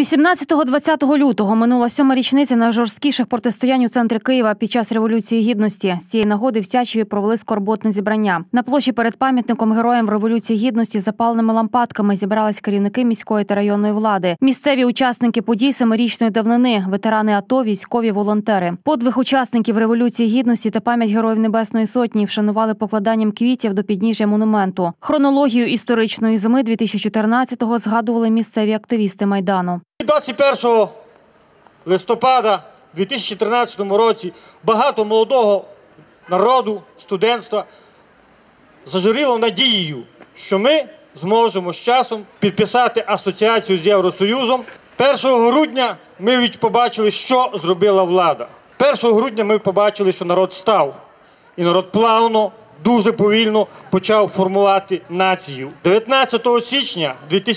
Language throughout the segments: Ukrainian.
18-20 лютого минула 7-ма річниця найжорсткіших протистоянь у центрі Києва під час Революції Гідності. З цієї нагоди в Тячеві провели скорботне зібрання. На площі перед пам'ятником героям Революції Гідності запаленими лампадками зібрались керівники міської та районної влади, місцеві учасники подій 7-річної давнини, ветерани АТО, військові, волонтери. Подвиг учасників Революції Гідності та пам'ять Героїв Небесної Сотні вшанували покладанням квітів до підніжжя монументу. Хронологію історичної зими 2014-го згадували місцеві активісти Майдану. 21 листопада 2013 році багато молодого народу, студентства зажуріло надією, що ми зможемо з часом підписати асоціацію з Євросоюзом. 1 грудня ми побачили, що зробила влада. 1 грудня ми побачили, що народ став. І народ плавно, дуже повільно почав формувати націю. 19 січня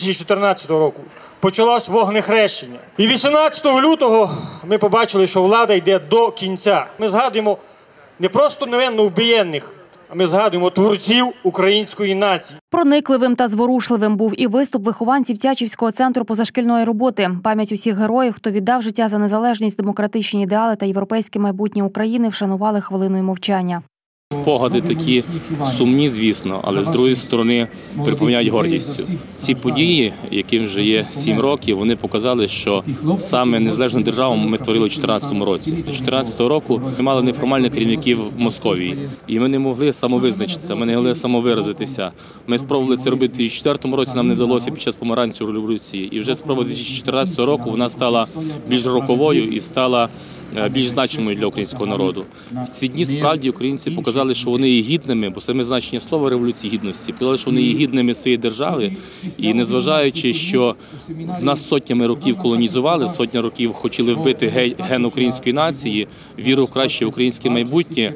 2014 року почалось вогнехрещення. І 18 лютого ми побачили, що влада йде до кінця. Ми згадуємо не просто невинно вбієнних, а ми згадуємо творців української нації. Проникливим та зворушливим був і виступ вихованців Тячівського центру позашкільної роботи. Пам'ять усіх героїв, хто віддав життя за незалежність, демократичні ідеали та європейське майбутнє України, вшанували хвилиною мовчання. Спогади такі сумні, звісно, але з другої сторони припоминають гордістю. Ці події, яким вже є 7 років, вони показали, що саме незалежну державу ми творили у 2014 році. До 2014 року ми мали неформальних керівників в Московії. І ми не могли самовизначитися, ми не могли самовиразитися. Ми спробували це робити у 2004 році, нам не вдалося під час помаранчевої революції. І вже спроба 2014 року вона стала більш роковою і стала більш значимою для українського народу. В ці дні справді українці показали, що вони є гідними, бо саме значення слова Революції Гідності, показали, що вони є гідними своєї держави. І незважаючи, що в нас сотнями років колонізували, сотня років хотіли вбити ген української нації, віру в краще українське майбутнє,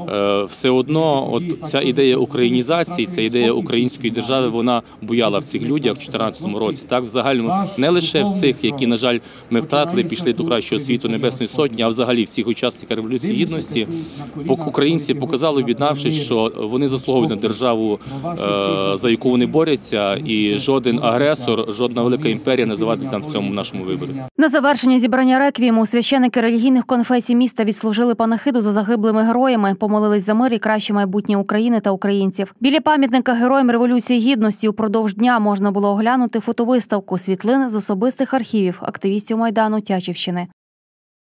все одно от ця ідея українізації, ця ідея української держави, вона буяла в цих людях в 2014 році. Так, в загальному, не лише в цих, які, на жаль, ми втратили, пішли до кращого світу Небесної Сотні, а взагалі всіх учасників Революції Гідності, українці показали, об'єднавшись, що вони заслуговують на державу, за яку вони борються, і жоден агресор, жодна велика імперія не завадить нам в цьому нашому виборі. На завершення зібрання реквієму священики релігійних конфесій міста відслужили панахиду за загиблими героями, помолились за мир і краще майбутнє України та українців. Біля пам'ятника Героям Революції Гідності упродовж дня можна було оглянути фотовиставку світлин з особистих архівів активістів Майдану Тячівщини.